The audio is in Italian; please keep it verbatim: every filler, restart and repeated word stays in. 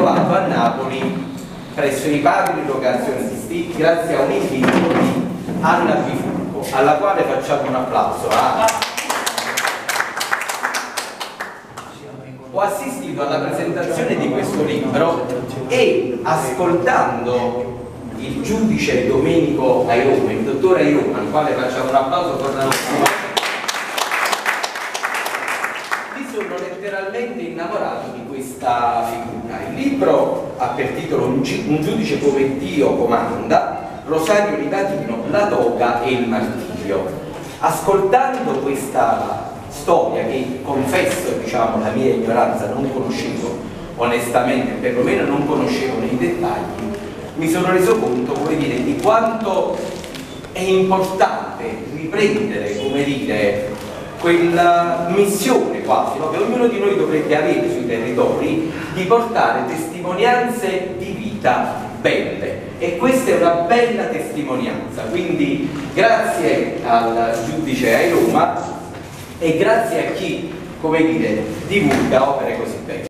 trovato a Napoli presso i padri rogazionisti grazie a un invito di Anna Bifurco, alla quale facciamo un applauso. Ah. Ho assistito alla presentazione di questo libro e ascoltando il giudice Domenico Airoma, il dottor Airoma, al quale facciamo un applauso per la nostra mi sono letteralmente innamorato di questa figura. Il libro ha per titolo Un giudice come Dio comanda, Rosario Livatino, la toga e il martirio. Ascoltando questa storia, che confesso, diciamo, la mia ignoranza, non conoscevo onestamente, perlomeno non conoscevo nei dettagli, mi sono reso conto, come dire, di quanto è importante riprendere, come dire, quella missione quasi, no? Che ognuno di noi dovrebbe avere sui territori, di portare testimonianze di vita belle, e questa è una bella testimonianza. Quindi grazie al giudice Airoma e grazie a chi, come dire, divulga opere così belle.